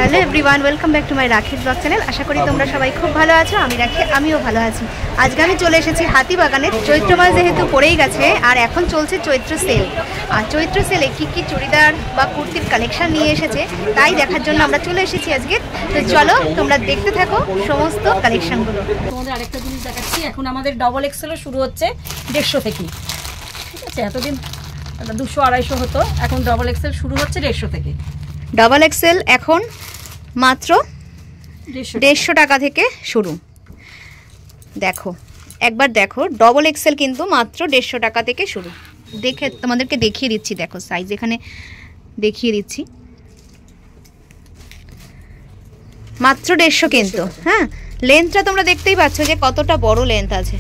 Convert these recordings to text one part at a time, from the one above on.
Hello everyone, welcome back to my রাখির blog channel. আশা করি তোমরা সবাই খুব ভালো আছো। আমি রাখি, আমিও ভালো আছি। আজকে আমি চলে এসেছি হাতিবাগানে। চৈত্র মাস যেহেতু পড়েই গেছে আর এখন চলছে চৈত্র সেল। আর চৈত্র সেলে কী কী চুড়িদার বা কুর্তির কালেকশন নিয়ে এসেছে তাই দেখার জন্য আমরা চলে এসেছি আজকে। তো চলো তোমরা দেখতে থাকো সমস্ত কালেকশনগুলো। তোমাদের আরেকটা জিনিস দেখাচ্ছি, এখন আমাদের ডবল এক্সেলও শুরু হচ্ছে 150 থেকে। ঠিক আছে, এতদিন 200-250 হতো, এখন ডবল এক্সেল শুরু হচ্ছে 150 থেকে। ডাবল এক্সেল এখন মাত্র 150 টাকা থেকে শুরু। দেখো একবার দেখো, ডবল এক্সেল কিন্তু মাত্র 150 টাকা থেকে শুরু। দেখে তোমাদেরকে দেখিয়ে দিচ্ছি, দেখো সাইজ এখানে দেখিয়ে দিচ্ছি, মাত্র 150 কিন্তু। হ্যাঁ, লেন্থটা তোমরা দেখতেই পাচ্ছ যে কতটা বড় লেন্থ আছে।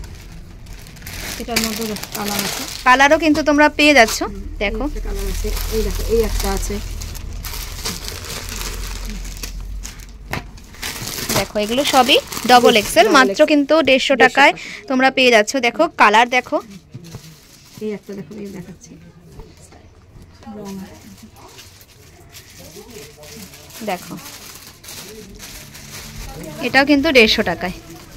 এটার মধ্যে কালার আছে, কালারও কিন্তু তোমরা পেয়ে যাচ্ছ। দেখো কালার আছে, এই দেখো এই একটা আছে। দেখো এগুলো সবই ডবল এক্সেল, মাত্র কিন্তু 150 টাকায় তোমরা পেয়ে যাচ্ছ। দেখো কালার দেখো, এই একটা দেখো, এই দেখাচ্ছি। দেখো এটাও কিন্তু 150 টাকায়,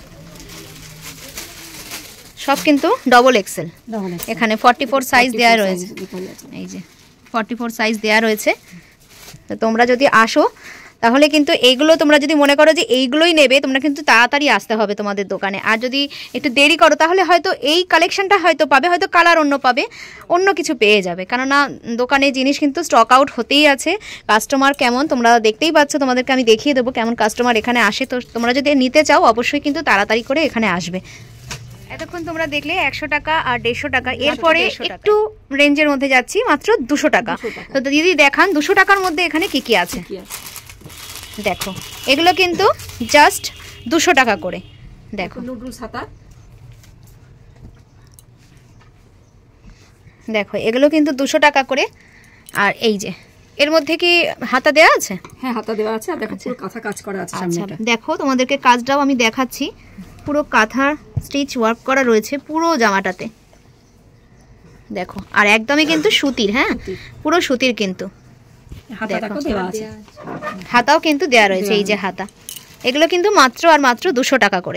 সব কিন্তু ডবল এক্সেল। এখানে 44 সাইজ দেওয়া রয়েছে, এই যে 44 সাইজ দেওয়া রয়েছে। তো তোমরা যদি আসো তাহলে কিন্তু এইগুলো তোমরা যদি মনে করো যে এইগুলোই নেবে, তোমরা কিন্তু তাড়াতাড়ি আসতে হবে তোমাদের দোকানে। আর যদি একটু দেরি করো তাহলে হয়তো এই কালেকশনটা হয়তো পাবে, হয়তো কালার অন্য পাবে, অন্য কিছু পেয়ে যাবে। কেননা দোকানে জিনিস কিন্তু স্টক আউট হতেই আছে। কাস্টমার কেমন তোমরা দেখতেই পাচ্ছ, তোমাদেরকে আমি দেখিয়ে দেবো কেমন কাস্টমার এখানে আসে। তো তোমরা যদি নিতে চাও অবশ্যই কিন্তু তাড়াতাড়ি করে এখানে আসবে। এতক্ষণ তোমরা দেখলে 100 টাকা আর 150 টাকা, এরপরে একটু রেঞ্জের মধ্যে যাচ্ছি, মাত্র 200 টাকা। তো দিদি দেখান 200 টাকার মধ্যে এখানে কি কি আছে। দেখো এগুলো কিন্তু জাস্ট 200 টাকা করে। দেখো নুডলস হাতা, দেখো এগুলো কিন্তু 200 টাকা করে। আর এই যে এর মধ্যে কি হাতা দেওয়া আছে? হ্যাঁ হাতা দেওয়া আছে। আর দেখো পুরো কাঁথা কাজ করা আছে সামনেটা। দেখো তোমাদেরকে কাজটাও আমি দেখাচ্ছি, পুরো কাঁথা স্টিচ ওয়ার্ক করা রয়েছে পুরো জামাটাতে। দেখো আর একদমই কিন্তু সুতির, হ্যাঁ পুরো সুতির কিন্তু। হাতাও কিন্তু দেওয়া রয়েছে, এই যে হাতা। এগুলো কিন্তু মাত্র আর মাত্র 200 টাকা করে।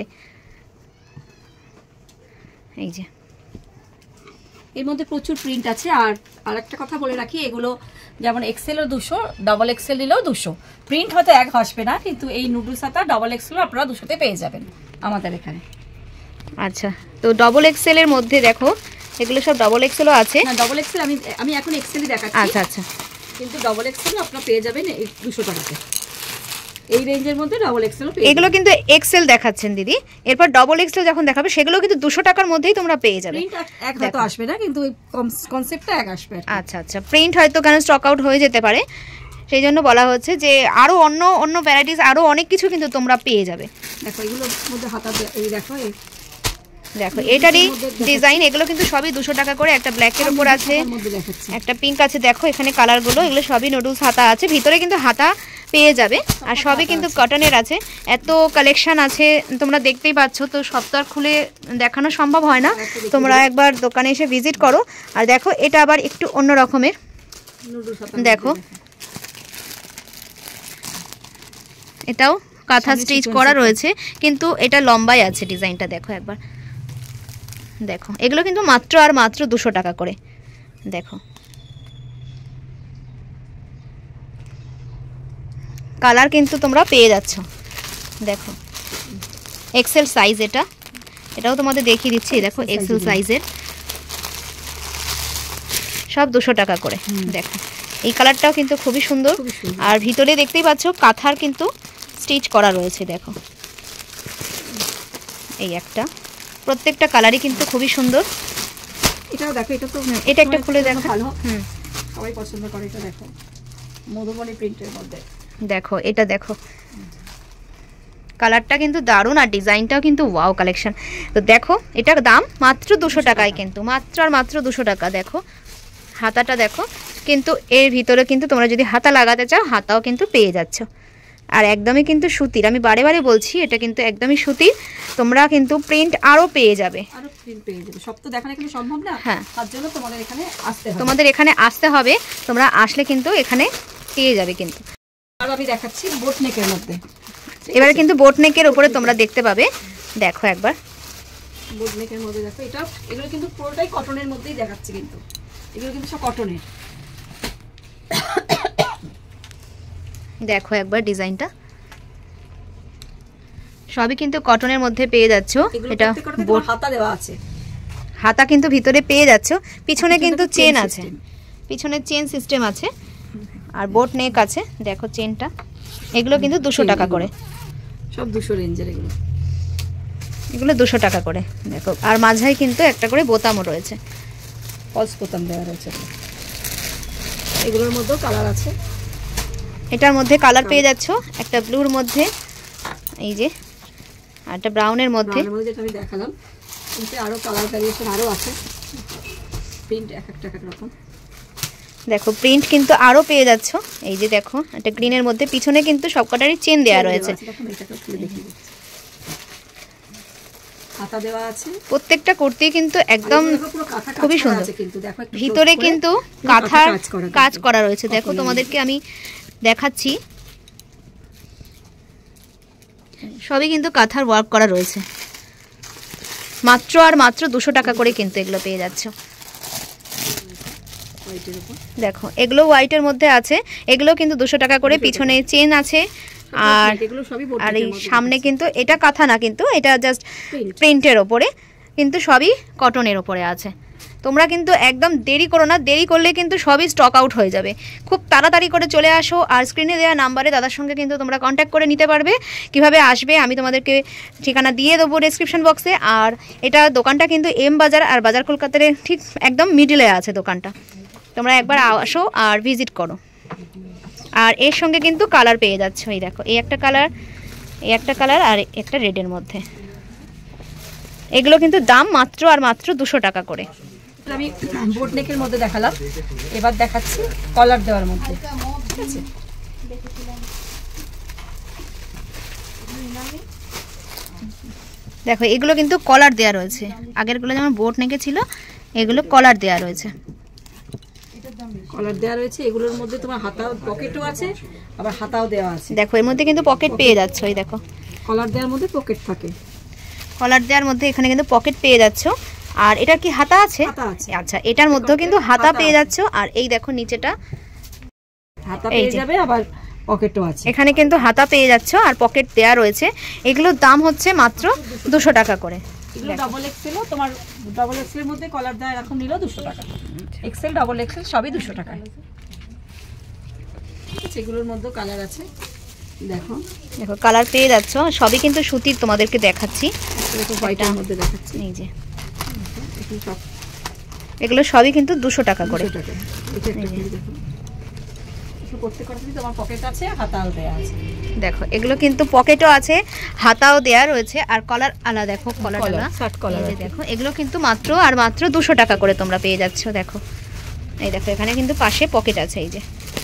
এই যে এর মধ্যে প্রচুর প্রিন্ট আছে। আর আরেকটা কথা বলে রাখি, এগুলো যেমন এক্সেলও 200, ডবল এক্সেল নিলেও 200। প্রিন্ট হয়তো এক আসবে না, কিন্তু এই নুডলস হাতা ডবল এক্সেলও আপনারা 200-তে পেয়ে যাবেন আমাদের এখানে। আচ্ছা, তো ডবল এক্সেল এর মধ্যে দেখো এগুলো সব ডবল এক্সেলও আছে। না ডবল এক্সেল আমি এখন এক্সেলই দেখাচ্ছি। আচ্ছা আচ্ছা, কিন্তু ডবল এক্সেলও আপনারা পেয়ে যাবেন 200 টাকাতে। এই রেঞ্জের মধ্যে ডবল এক্সেলও পেয়ে যাবেন। এগুলো কিন্তু এক্সেল দেখাচ্ছেন দিদি, এরপর ডবল এক্সেল যখন দেখাবে সেগুলো কিন্তু 200 টাকার মধ্যেই তোমরা পেয়ে যাবে। প্রিন্ট এক হয়তো আসবে না, কিন্তু কনসেপ্টটা এক আসবে। আচ্ছা আচ্ছা, প্রিন্ট হয়তো কেন স্টক আউট হয়ে যেতে পারে, সেই জন্য বলা হচ্ছে যে আরো অন্য অন্য ভ্যারাইটিস আরো অনেক কিছু কিন্তু তোমরা পেয়ে যাবে। দেখো এগুলোর মধ্যে হাতা, এই দেখো দেখো এটারই ডিজাইন। এগুলো কিন্তু সবই 200 টাকা করে। একটা ব্ল্যাকের উপর আছে, একটা পিঙ্ক আছে। দেখো এখানে কালারগুলো, এগুলো সবই নুডলস হাতা আছে, ভিতরে কিন্তু হাতা পেয়ে যাবে। আর সবই কিন্তু কটনের আছে। এত কালেকশন আছে তোমরা দেখতেই পাচ্ছ, তো সব তো আর খুলে দেখানো সম্ভব হয় না। তোমরা একবার দোকানে এসে ভিজিট করো। আর দেখো এটা আবার একটু অন্য রকমের। দেখো এটাও কাঁথা স্টিচ করা রয়েছে, কিন্তু এটা লম্বাই আছে ডিজাইনটা। দেখো একবার দেখো, এগুলো কিন্তু মাত্র আর মাত্র 200 টাকা করে। দেখো কালার কিন্তু তোমরা পেয়ে যাচ্ছ। দেখো এক্সেল সাইজ, এটাও তোমাদের দেখিয়ে দিচ্ছি। দেখো এক্সেল সাইজের সব 200 টাকা করে। দেখো এই কালারটাও কিন্তু খুবই সুন্দর। আর ভিতরে দেখতেই পাচ্ছ কাঁথার কিন্তু স্টিচ করা রয়েছে। দেখো এই একটা, প্রত্যেকটা কালারই কিন্তু খুবই সুন্দর। এটাও দেখো, এটা তো এটা একটা খুলে দেখো, ভালো সবাই পছন্দ করে। এটা দেখো মধুবনী প্রিন্টের মধ্যে। দেখো এটা দেখো কালারটা কিন্তু দারুণ, আর ডিজাইনটাও কিন্তু ওয়াও কালেকশন। তো দেখো এটার দাম মাত্র 200 টাকায়, কিন্তু মাত্র আর মাত্র 200 টাকা। দেখো হাতাটা দেখো, কিন্তু এর ভিতরে কিন্তু তোমরা যদি হাতা লাগাতে চাও হাতাও কিন্তু পেয়ে যাচ্ছ। আর একদমই কিন্তু সুতির, আমি বারে বারে বলছি এটা কিন্তু একদমই সুতির। তোমরা কিন্তু প্রিন্ট আরো পেয়ে যাবে, আরো প্রিন্ট পেয়ে যাবে। সব তো দেখানো কিন্তু সম্ভব না, হ্যাঁ তার জন্য তোমাদের এখানে আসতে হবে। তোমরা আসলে কিন্তু এখানে পেয়ে যাবে। কিন্তু আর আমি দেখাচ্ছি বোট নেকের মধ্যে। এবারে কিন্তু বোট নেকের উপরে তোমরা দেখতে পাবে, দেখো একবার বোট নেকের মধ্যে দেখো, এগুলো কিন্তু পুরোটাই কটনের মধ্যেই দেখাচ্ছি, কিন্তু এগুলো কিন্তু সব কটনের। দেখো একবার ডিজাইনটা, সবই কিন্তু কটনের মধ্যে পেয়ে যাচ্ছ। এটা হাতা দেওয়া আছে, হাতা কিন্তু ভিতরে পেয়ে যাচ্ছ, পিছনে কিন্তু চেন আছে, পিছনে চেন সিস্টেম আছে আর বোট নেক আছে। দেখো চেনটা, এগুলো কিন্তু 200 টাকা করে, সব 200 রেঞ্জের এগুলো, এগুলো 200 টাকা করে। দেখো আর মাঝায় কিন্তু একটা করে বোতামও রয়েছে, ফলস বোতাম দেওয়া রয়েছে। এগুলোর মধ্যেও কালার আছে, এটার মধ্যে কালার পেয়ে যাচ্ছ, একটা ব্লুর মধ্যে এই যে, আর একটা ব্রাউনের মধ্যে, যেটা আমি দেখালাম। কিন্তু আরো কালার ভ্যারিয়েশন আরো আছে, প্রিন্ট এক একটা এক রকম। দেখো প্রিন্ট কিন্তু আরো পেয়ে যাচ্ছ, এই যে দেখো একটা গ্রিনের মধ্যে, পিছনে কিন্তু সবকটারই চেন দেওয়া রয়েছে, হাতা দেওয়া আছে। প্রত্যেকটা কুর্তি কিন্তু একদম খুবই সুন্দর, ভিতরে কিন্তু কাঁথার কাজ করা রয়েছে। দেখো তোমাদেরকে আমি দেখাচ্ছি, সবই কিন্তু কাঁথার ওয়ার্ক করা রয়েছে। মাত্র আর মাত্র 200 টাকা করে কিন্তু এগুলো পেয়ে যাচ্ছ। দেখো এগুলো হোয়াইটের মধ্যে আছে, এগুলো কিন্তু 200 টাকা করে, পিছনে চেন আছে আর এই সামনে কিন্তু এটা কাঁথা না, কিন্তু এটা জাস্ট প্রিন্টের ওপরে, কিন্তু সবই কটনের ওপরে আছে। তোমরা কিন্তু একদম দেরি করো না, দেরি করলে কিন্তু সবই স্টক আউট হয়ে যাবে। খুব তাড়াতাড়ি করে চলে আসো, আর স্ক্রিনে দেওয়া নাম্বারে দাদার সঙ্গে কিন্তু তোমরা কন্ট্যাক্ট করে নিতে পারবে। কিভাবে আসবে আমি তোমাদেরকে ঠিকানা দিয়ে দেবো ডেসক্রিপশন বক্সে। আর এটা দোকানটা কিন্তু এম বাজার আর বাজার কলকাতার ঠিক একদম মিডিলে আছে দোকানটা, তোমরা একবার আসো আর ভিজিট করো। আর এর সঙ্গে কিন্তু কালার পেয়ে যাচ্ছ, এই দেখো এই একটা কালার, এই একটা কালার আর একটা রেডের মধ্যে। এগুলো কিন্তু দাম মাত্র আর মাত্র 200 টাকা করে। আমি বোট নেকের মধ্যে দেখালাম, এবার দেখাচ্ছি কলার দেওয়ার মধ্যে। ঠিক আছে, দেখো এগুলো কিন্তু কলার দেওয়া রয়েছে, আগেরগুলো যেমন বোট নেকে ছিল, এগুলো কলার দেওয়া রয়েছে, কলার দেওয়া রয়েছে। এগুলোর মধ্যে তোমার হাতাও পকেটও আছে, আবার হাতাও দেওয়া আছে। দেখো এর মধ্যে কিন্তু পকেট পেয়ে যাচ্ছ, এই দেখো কলার দেওয়ার মধ্যে পকেট থাকে, কলার দেওয়ার মধ্যে এখানে কিন্তু পকেট পেয়ে যাচ্ছ। আর এটা কি হাতা আছে? আচ্ছা, এটার মধ্যেও কিন্তু হাতা পেয়ে যাচ্ছ। আর এই দেখো নিচেটা হাতা পেয়ে যাবে, আবার পকেটও আছে, এখানে কিন্তু হাতা পেয়ে যাচ্ছ আর পকেট দেয়া রয়েছে। এগুলোর দাম হচ্ছে মাত্র 200 টাকা করে। এগুলো ডাবল এক্সেলও, তোমার ডাবল এক্সেল এর মধ্যে কলার দেওয়া এরকম নিলেও 200 টাকা, এক্সেল ডাবল এক্সেল সবই 200 টাকা। এগুলোর মধ্যে কালার আছে, দেখো দেখো কালার পেয়ে যাচ্ছ, সবই কিন্তু সুতির, তোমাদেরকে দেখাচ্ছি, হোয়াইটের মধ্যে দেখাচ্ছি। এই যে এগুলো সবই কিন্তু 200 টাকা করে। দেখো এগুলো কিন্তু পকেটও আছে, হাতাও দেয়া রয়েছে, আর কলার আলাদা। দেখো কলার দেখো, এগুলো কিন্তু মাত্র আর মাত্র 200 টাকা করে তোমরা পেয়ে যাচ্ছ। দেখো এই দেখো এখানে কিন্তু পাশে পকেট আছে, এই যে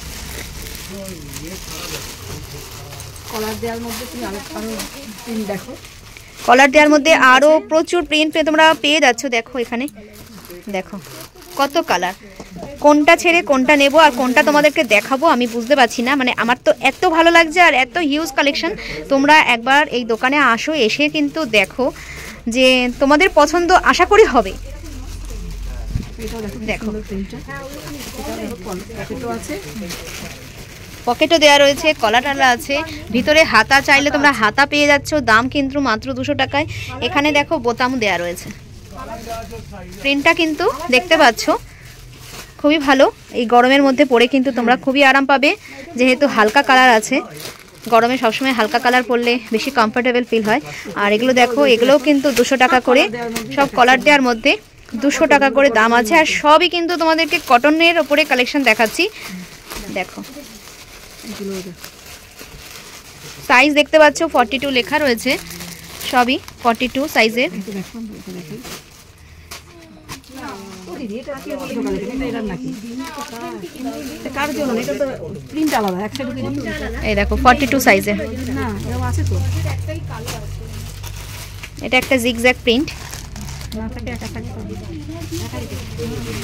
কলার দেওয়ার মধ্যে তুমি আরো প্রিন্ট দেখো, কলার দেওয়ার মধ্যে আরো প্রচুর প্রিন্ট তোমরা পেয়ে যাচ্ছ। দেখো এখানে দেখো কত কালার, কোনটা ছেড়ে কোনটা নেব আর কোনটা তোমাদেরকে দেখাবো আমি বুঝতে পারছি না। মানে আমার তো এত ভালো লাগছে আর এত হিউজ কালেকশন। তোমরা একবার এই দোকানে আসো, এসে কিন্তু দেখো যে তোমাদের পছন্দ আশা করি হবে। দেখো পকেটও দেওয়া রয়েছে, কলার টালা আছে, ভিতরে হাতা চাইলে তোমরা হাতা পেয়ে যাচ্ছ। দাম কিন্তু মাত্র 200 টাকায়। এখানে দেখো বোতামও দেওয়া রয়েছে। প্রিন্টটা কিন্তু দেখতে পাচ্ছ খুবই ভালো, এই গরমের মধ্যে পরে কিন্তু তোমরা খুবই আরাম পাবে, যেহেতু হালকা কালার আছে। গরমে সবসময় হালকা কালার পরলে বেশি কমফোর্টেবল ফিল হয়। আর এগুলো দেখো, এগুলোও কিন্তু 200 টাকা করে, সব কলার দেওয়ার মধ্যে 200 টাকা করে দাম আছে। আর সবই কিন্তু তোমাদেরকে কটনের ওপরে কালেকশন দেখাচ্ছি। দেখো সাইজ দেখতে পাচ্ছ 42 লেখা রয়েছে, সবই 42 সাইজের। এই দেখো 42 সাইজের, এটা একটা জিগজ্যাগ প্রিন্ট।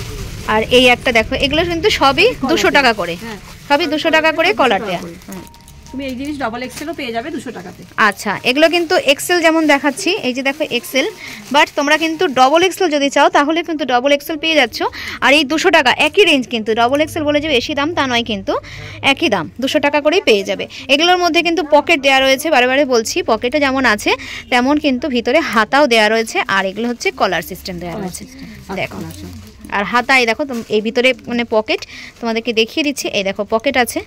আর এই একটা দেখো, এগুলো কিন্তু সবই 200 টাকা করে, সবই 200 টাকা করে কলার দেয়া। তুমি এই জিনিস ডবল এক্সেলও পেয়ে যাবে 200 টাকাতে। আচ্ছা, এগুলো কিন্তু এক্সেল যেমন দেখাচ্ছি, এই যে দেখো এক্সেল, বাট তোমরা কিন্তু ডবল এক্সেল যদি চাও তাহলে কিন্তু ডবল এক্সেল পেয়ে যাচ্ছ। আর এই 200 টাকা একই রেঞ্জ, কিন্তু ডবল এক্সেল বলে যে বেশি দাম তা নয়, কিন্তু একই দাম 200 টাকা করেই পেয়ে যাবে। এগুলোর মধ্যে কিন্তু পকেট দেওয়া রয়েছে, বারে বলছি পকেটে যেমন আছে তেমন কিন্তু ভিতরে হাতাও দেওয়া রয়েছে। আর এগুলো হচ্ছে কলার সিস্টেম দেওয়া রয়েছে, দেখো। আর হাতায় দেখো এই ভিতরে মানে পকেট, তোমাদেরকে দেখিয়ে দিচ্ছি, এই দেখো পকেট আছে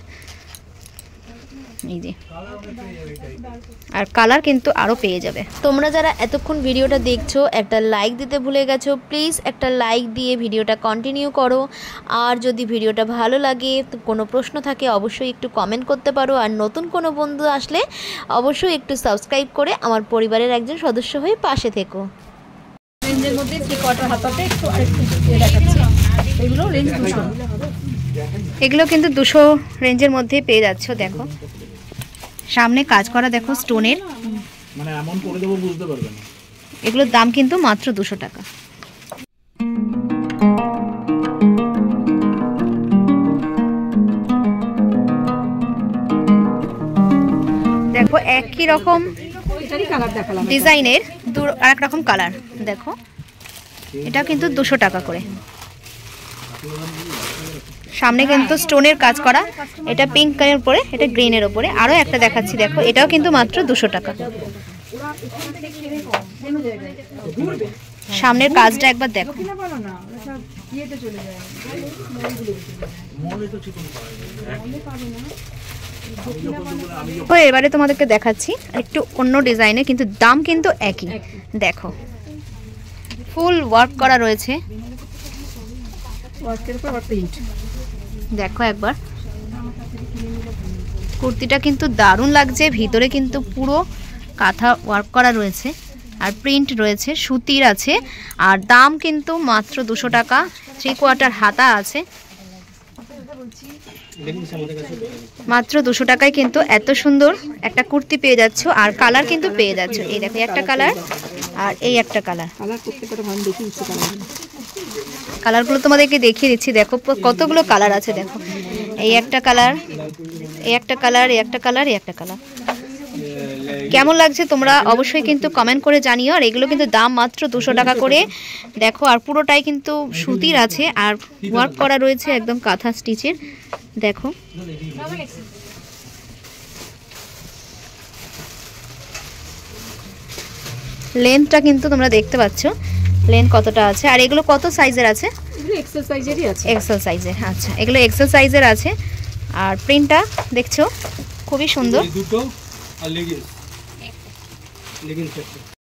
এই যে। আর কালার কিন্তু আরও পেয়ে যাবে। তোমরা যারা এতক্ষণ ভিডিওটা দেখছো একটা লাইক দিতে ভুলে গেছো, প্লিজ একটা লাইক দিয়ে ভিডিওটা কন্টিনিউ করো। আর যদি ভিডিওটা ভালো লাগে, কোনো প্রশ্ন থাকে অবশ্যই একটু কমেন্ট করতে পারো। আর নতুন কোনো বন্ধু আসলে অবশ্যই একটু সাবস্ক্রাইব করে আমার পরিবারের একজন সদস্য হয়ে পাশে থেকো। রেঞ্জের মধ্যে 3/4 হাতাতে একটু আরেকটু দেখাচ্ছি, এগুলো রেঞ্জ 200। এগুলো কিন্তু 200 রেঞ্জের মধ্যে পেয়ে যাচ্ছ। দেখো সামনে কাজ করা, দেখো স্টোনের, মানে এমন করে দেবো বুঝতে পারবে না। এগুলোর দাম কিন্তু মাত্র 200 টাকা। দেখো একই রকম এটারই কালার দেখালাম, ডিজাইনের আরেক রকম কালার, দেখো এটা কিন্তু 200 টাকা করে। সামনে কিন্তু স্টোনের কাজ করা, এটা পিঙ্ক কালারের উপরে, এটা গ্রিনের উপরে। আরও একটা দেখাচ্ছি, দেখো এটাও কিন্তু মাত্র 200 টাকা। সামনের কাজটা একবার দেখো। এবারে তোমাদেরকে দেখাচ্ছি একটু অন্য ডিজাইনে, কিন্তু দাম কিন্তু একই। দেখো ফুল ওয়ার্ক করা রয়েছে, দেখো একবার কুর্তিটা কিন্তু দারুণ লাগছে। ভিতরে কিন্তু পুরো কাঁথা ওয়ার্ক করা রয়েছে আর প্রিন্ট রয়েছে, সুতির আছে। আর দাম কিন্তু মাত্র 200 টাকা। 3/4 হাতা আছে, মাত্র 200 টাকায় কিন্তু এত সুন্দর একটা কুর্তি পেয়ে যাচ্ছ। আর কালার কিন্তু পেয়ে যাচ্ছ, এই দেখো একটা কালার আর এই একটা কালার। কালারগুলো তোমাদেরকে দেখিয়ে দিচ্ছি, দেখো কতগুলো কালার আছে। দেখো এই একটা কালার, এই একটা কালার, এই একটা কালার, এই একটা কালার। কেমন লাগছে তোমরা অবশ্যই কিন্তু কমেন্ট করে জানিও। আর এগুলো কিন্তু দাম মাত্র 200 টাকা করে। দেখো আর পুরোটাই কিন্তু সুতির আছে আর ওয়ার্ক করা রয়েছে একদম কাঁথা স্টিচের। দেখো লেন্থটা কিন্তু তোমরা দেখতে পাচ্ছ, লেন্থ কতটা আছে। আর এগুলো কত সাইজের আছে? এক্সেল সাইজেরই আছে, এক্সেল সাইজের। আচ্ছা এগুলো এক্সেল সাইজের আছে। আর প্রিন্টটা দেখছো খুবই সুন্দর। দুটো আর লেগিংস